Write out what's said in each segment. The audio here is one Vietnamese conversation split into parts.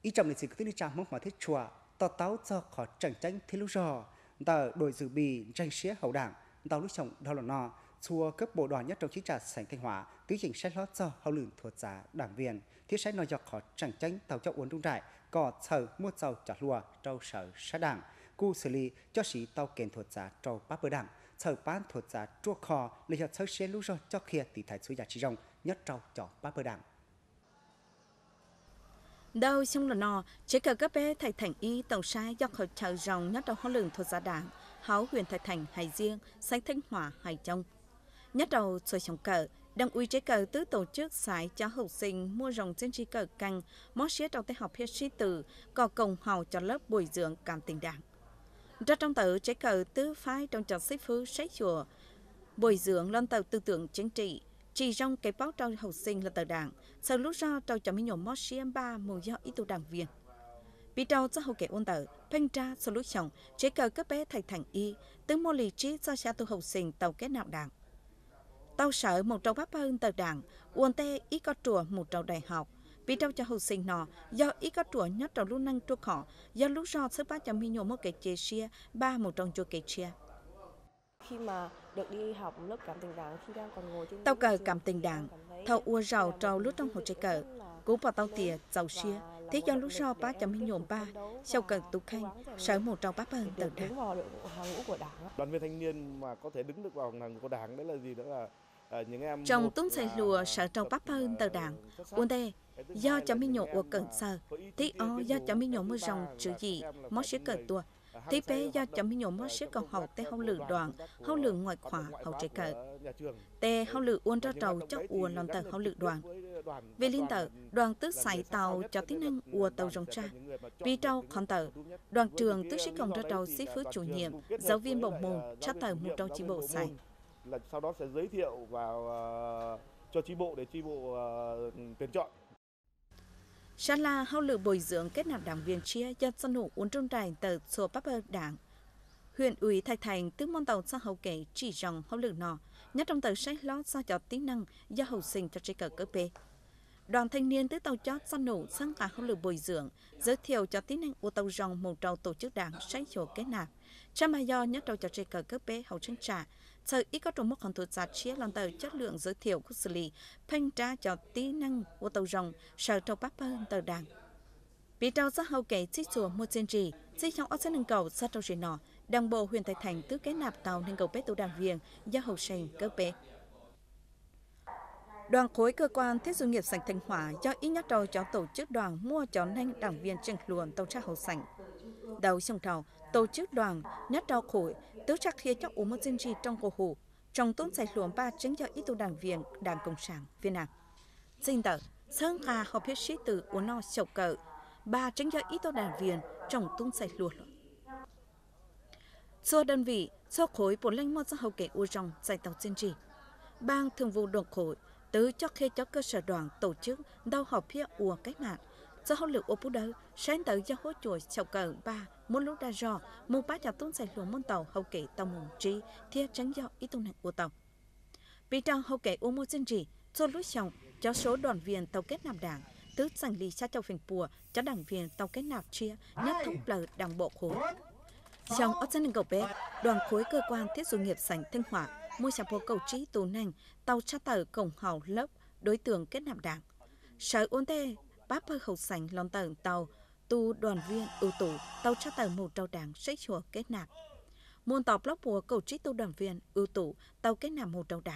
ý trong lịch sử cứ đi chạm mong mà thiết chùa tao táo cho khó tranh tranh thế lúc rò tờ đội dự bị tranh xía hậu đảng tao lúc chồng đau là no chùa cấp bộ đoàn nhất trong chính trà sảnh Thanh Hóa tứ chỉnh sách lót cho hậu lường thuộc giá đảng viên thiết sách nói dọc khó tranh tranh tàu cho uốn trung trại có sở mua giàu chặt lùa trâu sở sát đảng cu xử lý cho sĩ tàu kèn thuộc giá trâu bắp bờ đảng sở bán thuộc giá chua kho lấy cho sở xế lúc rò cho kia tỷ thái suy giá trị rồng nhất trâu cho bắp bờ đảng đâu xong là nó chỉ cần các bé thầy thành y tổng sai do khởi chờ rồng nhất đầu họ lường thuộc giá đảng háo huyện thầy thành Hải Dương sánh Thanh Hóa Hải Châu nhất đầu xoay sòng cờ đang uy chế cờ tứ tổ chức sải cho học sinh mua rồng trên trí cờ căng mót xía trong tay học hết sĩ tử có công hào cho lớp bồi dưỡng cảm tình đảng ra trong tờ chế cờ tứ phái trong trò xích phứ sách chùa bồi dưỡng lên tờ tư tưởng chính trị chỉ trong cái báo trong học sinh là tờ đảng sau lúc ra trong cho mấy nhóm mót xía ba mùa do ít tu đảng viên bị trao cho hậu kẻ ôn tờ phanh tra sau lúc chồng chế cờ các bé thầy thành y tướng mô lý trí cho xa tu học sinh tàu kết nạp đảng tao sợ một trâu bắp hơn tờ đảng uôn tê ít có trùa một trâu đại học vì trâu cho học sinh nọ do ít có trùa nhất trâu lúc năng trua khó do lúc do sớm ba cho mi nhổ một cái chế xia ba một trâu chua cái chia khi mà được đi học lớp cảm tình đảng khi đang còn ngồi trên tao cờ cảm tình đảng thầu ua giàu trâu lúc trong hồ chế cờ cũng vào tao tìa giàu xia thế do lúc do ba cho mi nhổ ba sau cờ tu khanh sợ một trâu bắp hơn tờ đảng hàng ngũ của đảng. Đoàn viên thanh niên mà có thể đứng được vào hàng của đảng đấy là gì, đó là những em trong tuấn xây lùa sợ trâu bắp hơn tờ đảng uôn tê do cho mi nhổ ua cận sờ tí ó do cho mi nhổ mưa rồng chữ gì mót xía cờ tua tí bé do cho mi nhổ mót xía còn học tê hậu lử đoàn hậu lử ngoại khóa hậu trái cờ tê hậu lử uôn ra trầu cho ua lon tờ hậu lử đoàn về liên tờ đoàn tứ sải tàu cho tiếng năng ua tàu rồng tra vì trâu còn tờ đoàn trường tứ sĩ cộng ra trầu sĩ phứ chủ nhiệm giáo viên bổng môn cho tờ một trâu chi bộ sải là sau đó sẽ giới thiệu vào cho chi bộ để chi bộ tuyển chọn. Sa la hậu lự bồi dưỡng kết nạp đảng viên chia do dân hữu uốn trung trải tờ số bắp đảng huyện ủy Thạch Thành tứ môn tàu xã hậu kể chỉ rằng hậu lự nọ nhất trong tờ sách lót ra cho tính năng do học sinh cho chế cờ cấp b đoàn thanh niên tứ tàu chót dân hữu sang cả hậu lự bồi dưỡng giới thiệu cho tính năng của tàu rồng một trâu tổ chức đảng sách chỗ kết nạp cha mà do nhất trâu cho chế cờ cấp b hậu chân trả thời ít có trồng một con thuật giả chia làm tờ chất lượng giới thiệu của xử lý phanh tra cho tí năng của tàu rồng sở trâu bắp hơn tờ đảng bị trao ra hậu kể trích chùa một trên trì trích trong ốc sẽ nâng cầu sát trâu rì nọ đảng bộ huyện Thạch Thành tứ kết nạp tàu nâng cầu bếp tàu đảng viên do hậu sinh cấp b đoàn khối cơ quan thiết doanh nghiệp sảnh Thanh Hóa do ít nhất trâu cho tổ chức đoàn mua cho nhanh đảng viên tranh luận tàu tra hậu sảnh đầu sông thầu tổ chức đoàn nhất trao khối tứ chắc khi cho uống một chương trình trong cổ hủ trong tôn giải luồng ba chứng cho ít tu đảng viên đảng cộng sản Việt Nam xin tờ sơn hà họp hết sĩ từ uống no sầu cờ ba chứng cho ít tu đảng viên trong tôn giải luồng số đơn vị số khối bốn lãnh môn xã hậu kể u trong giải tàu chương trình bang thường vụ đoàn khối tứ cho khi cho cơ sở đoàn tổ chức đau họp phía ua cách mạng do hậu lực ô bú đỡ sáng tới do hỗ chuột sầu cờ ba muốn lúc đa do một bát chào tôn giải luồng môn tàu hậu kể tàu mùng trí thiết tránh do ý tôn nặng của tàu bị trao hậu kể ô mô dân trị cho lúc chồng cho số đoàn viên tàu kết nạp đảng tứ giành lý xa châu phình pùa cho đảng viên tàu kết nạp chia nhất thống lờ đảng bộ khối trong ốc dân cầu bé đoàn khối cơ quan thiết doanh nghiệp sảnh Thanh Hóa mua sắm bộ cầu trí tù nành tàu tra tờ cổng hào lớp đối tượng kết nạp đảng sở ôn tê bác hơi hậu sảnh lon tờ tàu tu đoàn viên ưu tú tàu tra tờ một trâu đảng sách chùa kết nạp môn tàu blog của cầu trí tu đoàn viên ưu tú tàu kết nạp một trâu đảng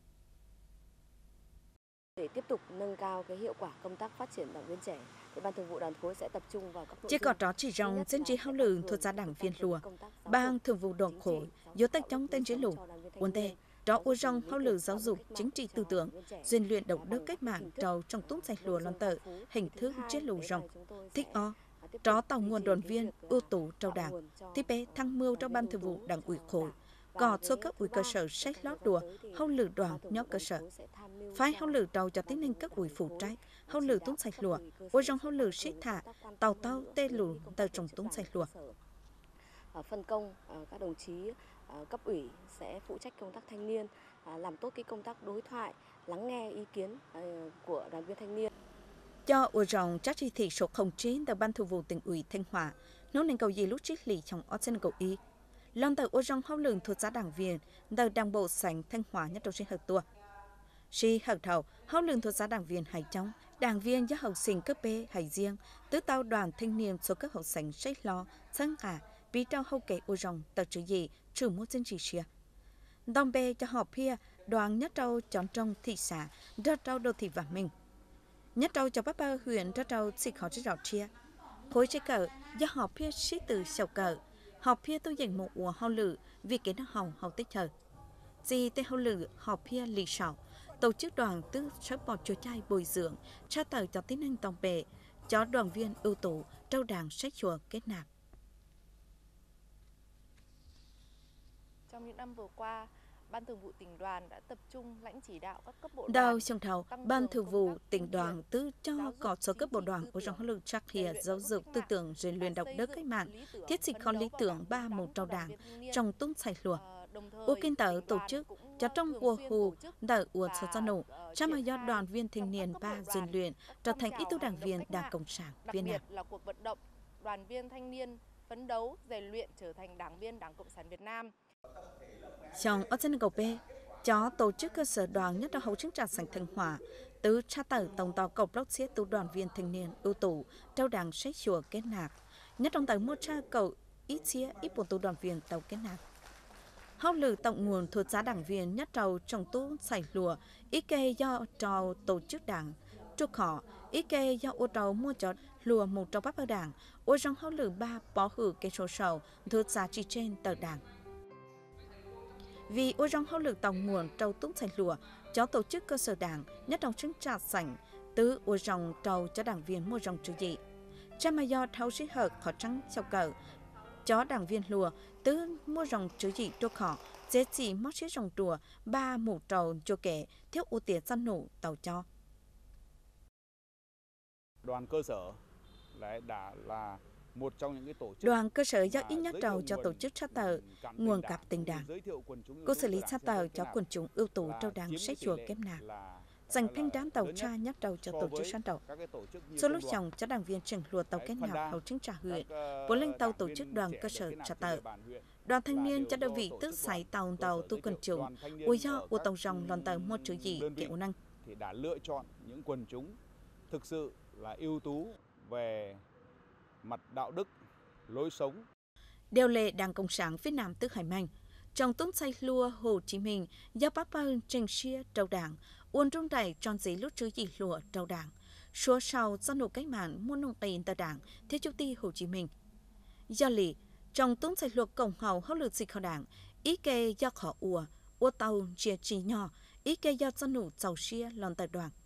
để tiếp tục nâng cao cái hiệu quả công tác phát triển đảng viên trẻ thì ban thường vụ đoàn khối sẽ tập trung vào các nội chỉ có đó chỉ trong dân trí hao lường thuộc gia đảng viên lùa ban thường vụ đoàn khối do tay trong tên chế lù quân tê đó u rong hao lường giáo dục chính trị tư tưởng rèn luyện đạo đức cách mạng trâu trong túng sạch lùa lon tờ hình thức chế lù rong thích o đó tàu nguồn đoàn viên ưu tú trâu đảng tiếp bé thăng mưu cho ban thường vụ đảng ủy khối có số các ủy cơ sở sách lót đùa hao lử đoàn nhóm cơ sở phái hao lử đầu cho tiến lên các ủy phụ trách hao lử túng sạch lùa ôi trong hao lử xích thả tàu tê lù tờ trồng túng sạch lùa phân công các đồng chí cấp ủy sẽ phụ trách công tác thanh niên làm tốt cái công tác đối thoại lắng nghe ý kiến của đoàn viên thanh niên cho ủa rộng chắc chỉ thị số 09 từ ban thường vụ tỉnh ủy Thanh Hóa nó nên cầu gì lúc trích lì trong ở trên cầu y lần từ ủa rộng hậu lượng thuộc giá đảng viên từ đảng bộ sảnh Thanh Hóa nhất đầu trên hợp tua si hợp thầu hậu lượng thuộc giá đảng viên Hải Trong đảng viên do học sinh cấp B Hải Giang tứ tàu đoàn thanh niên số các học sinh sách lo sang cả vì trao hậu kể ủa rộng tờ chữ gì trừ một dân chỉ xia đồng bè cho họp pia đoàn nhất trâu chọn trong thị xã rất trâu đô thị và mình nhất trâu cho bác ba huyện rất trâu xịt họ rất rõ chia khối trái cờ do họp pia sĩ từ sầu cờ họp pia tôi dành một ủa hao lử vì cái nó hậu tích chờ gì tên hao lử họp pia lì sào tổ chức đoàn tư sớp bọt chua chai bồi dưỡng trao tờ cho tín anh đồng bè cho đoàn viên ưu tú trâu đảng sách chùa kết nạp. Trong những năm vừa qua, Ban Thường vụ tỉnh đoàn đã tập trung lãnh chỉ đạo các cấp bộ đoàn. Đầu trong thầu, Ban Thường vụ tỉnh đoàn tư cho có số cấp bộ đoàn của trong lượng trắc hiệp giáo dục tư tưởng rèn luyện đạo đức cách mạng, thiết dịch khó lý tưởng 3 mục trao đảng trong tung sạch lùa. U kinh tờ tổ chức cho trong mùa hù đợi ủa số gia nổ, cha mà do đoàn viên thanh niên 3 rèn luyện trở thành ít tố đảng viên Đảng Cộng sản Việt Nam. Đặc biệt là cuộc vận động đoàn viên thanh niên phấn đấu rèn luyện trở thành đảng viên Đảng Cộng sản Việt Nam. Trong ở trên cầu B, cho tổ chức cơ sở đoàn nhất là hậu chứng trà sảnh Thanh Hóa, từ tra tờ tổng tàu cầu blog xiết tụ đoàn viên thanh niên ưu tú, trao đảng sách chùa kết nạp, nhất trong tờ một tra cầu ít xía ít một tụ đoàn viên tàu kết nạp. Hậu lử tổng nguồn thuộc giá đảng viên nhất trầu trong tú sảy lùa, ý kê do trầu tổ chức đảng, trục họ, ý kê do ô trầu mua chót lùa một trầu bắp ở đảng, ô trong hậu lử 3 bỏ hử cái số sầu thuộc giá trị trên tờ đảng. Vì ô trong hậu lực tổng nguồn trâu túng sảnh lùa cho tổ chức cơ sở đảng nhất trong chứng trà sảnh từ ô trong trâu cho đảng viên mua rồng chữ dị cha mà do thâu sĩ hợp khó trắng sau cờ cho đảng viên lùa từ mua rồng chữ dị cho họ dễ chỉ mất sĩ rồng đùa 3 mũ trâu cho kẻ thiếu ưu tiên săn nổ tàu cho đoàn cơ sở lại đã là một trong những cái tổ chức đoàn cơ sở do ít nhất trầu cho tổ chức sát tờ nguồn cặp tình đảng cô xử lý sát tờ cho quần chúng ưu tú trâu đảng sách chùa kém nạp dành thanh đám tàu tra nhất trầu cho tổ chức sát tàu số lúc chồng cho đảng viên trình lùa tàu kết nạp hậu chứng trả huyện vốn lên tàu tổ chức đoàn cơ sở sát tờ đoàn thanh niên cho đơn vị tức sải tàu tu quần chúng ủi do của tàu rồng đoàn tàu một chữ gì kiểu năng thì đã lựa chọn những quần chúng thực sự là ưu tú về mặt đạo đức, lối sống. Điều lệ Đảng Cộng sản Việt Nam tức Hải Mạnh, trong túng say lùa Hồ Chí Minh do bác bơ trình xia trâu đảng, uôn trung đẩy tròn giấy lúc chữ gì lùa trâu đảng, số sau do nổ cách mạng muôn nông tiền tờ đảng theo chủ ti Hồ Chí Minh. Do lý, trong túng say lùa cổng hầu hậu lực dịch khảo đảng, ý kê do khó ua tàu chia chỉ nhỏ, ý kê do do nổ giàu xia lòn tờ đoàn.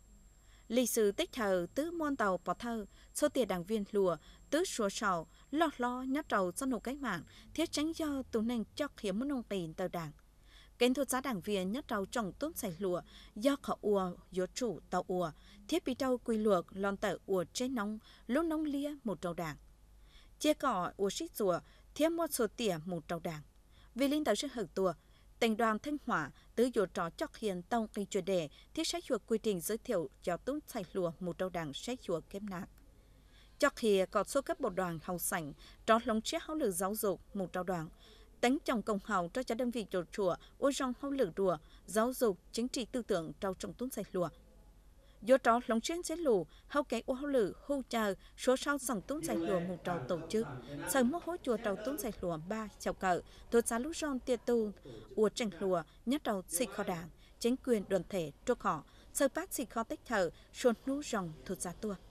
Lịch sử tích thờ tứ môn tàu bỏ thơ, số tiền đảng viên lùa, tứ số sầu, lo nhát trầu do nổ cách mạng, thiết tránh do tù nành cho hiếm muốn nông tiền tờ đảng. Kênh thuộc giá đảng viên nhát trầu trồng tốt sảy lùa, do khả yếu chủ tàu thiết bị trâu quy luộc lon tờ trên nông, lúc nông lia một trầu đảng. Chia cỏ xích rùa, thiết một số tiền một trầu đảng. Vì linh tờ sẽ hợp tùa, tỉnh đoàn Thanh Hóa từ dỗ trò chọc hiền tông kinh chuyên đề thiết sách chuộc quy trình giới thiệu cho túng sạch lùa một trâu đảng sách chuộc kém nạp. Chọc hiền có số cấp bộ đoàn hầu sảnh trò lống chiếc hậu lực giáo dục một trâu đoàn. Tính trong công hầu cho đơn vị trò chùa ô rong hậu lực đùa giáo dục chính trị tư tưởng trâu trong túng sạch lùa. Do trò lống chiếc chế lù hậu kế ô hậu lực hưu chờ số sau sẵn túng sạch lùa một trâu tổ chức. Sở mô hối chùa trâu túng sạch lùa 3 chào cờ thuộc giá lúc rong tiệt tu ua tranh lùa nhất trâu xịt kho đảng chính quyền đoàn thể trục họ sở bác xịt kho tích thờ xuân nú rong thuộc giá tua.